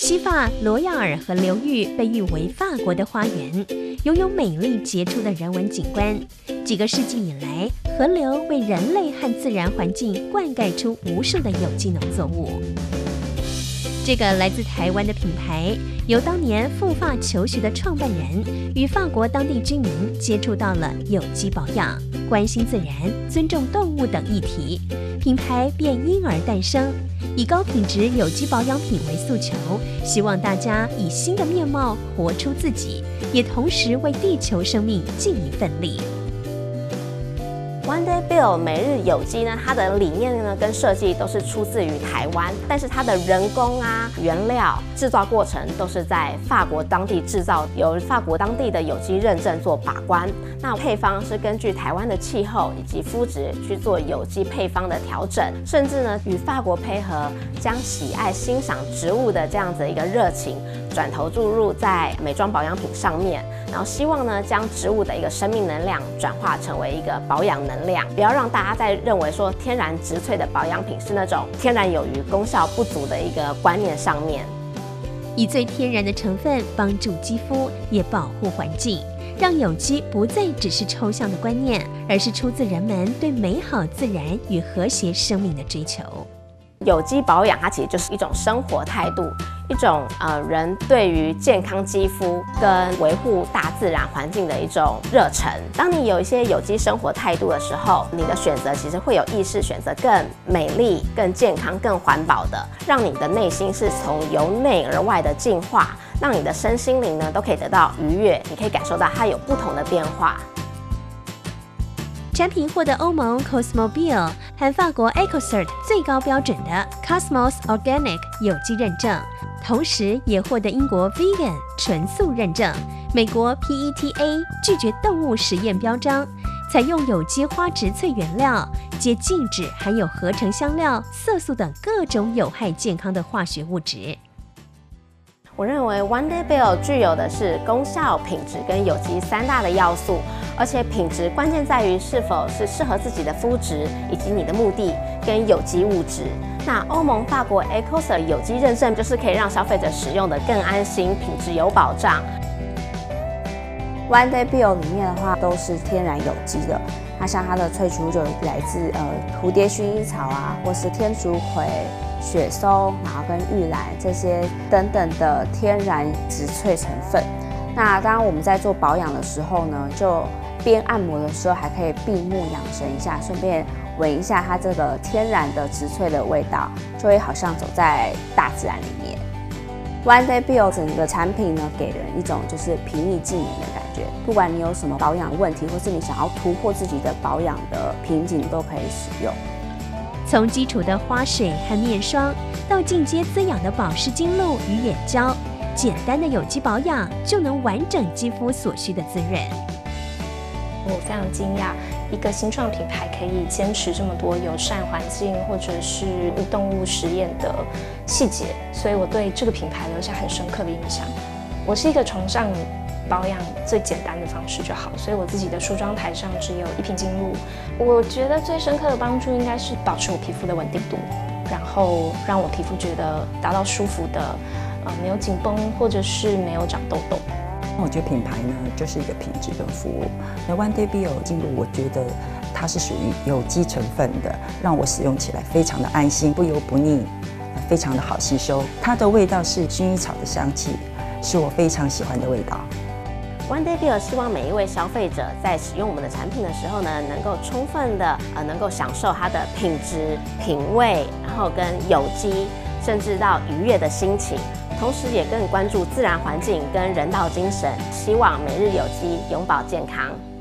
西法罗亚尔河流域被誉为法国的花园，拥有美丽杰出的人文景观。几个世纪以来，河流为人类和自然环境灌溉出无数的有机农作物。这个来自台湾的品牌，由当年赴法求学的创办人与法国当地居民接触到了有机保养、关心自然、尊重动物等议题，品牌便因而诞生，以高品质有机保养品为诉求，希望大家以新的面貌活出自己，也同时为地球生命尽一份力。 One Day Bio 每日有机呢，它的理念呢跟设计都是出自于台湾，但是它的人工原料制造过程都是在法国当地制造，由法国当地的有机认证做把关。那配方是根据台湾的气候以及肤质去做有机配方的调整，甚至呢与法国配合，将喜爱欣赏植物的这样子一个热情转头注入在美妆保养品上面，然后希望呢将植物的一个生命能量转化成为一个保养能量，不要让大家再认为说天然植萃的保养品是那种天然有余功效不足的一个观念上面。 以最天然的成分帮助肌肤，也保护环境，让有机不再只是抽象的观念，而是出自人们对美好自然与和谐生命的追求。 有机保养它其实就是一种生活态度，一种人对于健康肌肤跟维护大自然环境的一种热忱。当你有一些有机生活态度的时候，你的选择其实会有意识选择更美丽、更健康、更环保的，让你的内心是从由内而外的进化，让你的身心灵呢都可以得到愉悦，你可以感受到它有不同的变化。 产品获得欧盟 Cosmobiol 和法国 EcoCert 最高标准的 Cosmos Organic 有机认证，同时也获得英国 Vegan 纯素认证，美国 PETA 拒绝动物实验标章，采用有机花植萃原料，皆禁止含有合成香料、色素等各种有害健康的化学物质。 我认为 One Day Bio 具有的是功效、品质跟有机三大的要素，而且品质关键在于是否是适合自己的肤质以及你的目的跟有机物质。那欧盟、法国 EcoCert 有机认证就是可以让消费者使用的更安心，品质有保障。 One Day Bio 里面的话都是天然有机的，那像它的萃取物就来自蝴蝶薰衣草或是天竺葵、雪松，然后跟玉兰这些等等的天然植萃成分。那当然我们在做保养的时候呢，就边按摩的时候还可以闭目养神一下，顺便闻一下它这个天然的植萃的味道，就会好像走在大自然里面。One Day Bio 整个产品呢，给人一种就是平易近人的感觉。不管你有什么保养问题，或是你想要突破自己的保养的瓶颈，都可以使用。 从基础的花水和面霜，到进阶滋养的保湿精露与眼胶，简单的有机保养就能完整肌肤所需的滋润。 我非常惊讶，一个新创品牌可以坚持这么多友善环境或者是动物实验的细节，所以我对这个品牌留下很深刻的印象。我是一个崇尚保养最简单的方式就好，所以我自己的梳妆台上只有一瓶精露。我觉得最深刻的帮助应该是保持我皮肤的稳定度，然后让我皮肤觉得达到舒服的，没有紧绷或者是没有长痘痘。 我觉得品牌呢就是一个品质跟服务。那 One Day Bio 精露，我觉得它是属于有机成分的，让我使用起来非常的安心，不油不腻，非常的好吸收。它的味道是薰衣草的香气，是我非常喜欢的味道。 One Day Bio 希望每一位消费者在使用我们的产品的时候呢，能够充分的能够享受它的品质、品味，然后跟有机，甚至到愉悦的心情，同时也更关注自然环境跟人道精神，希望每日有机，永葆健康。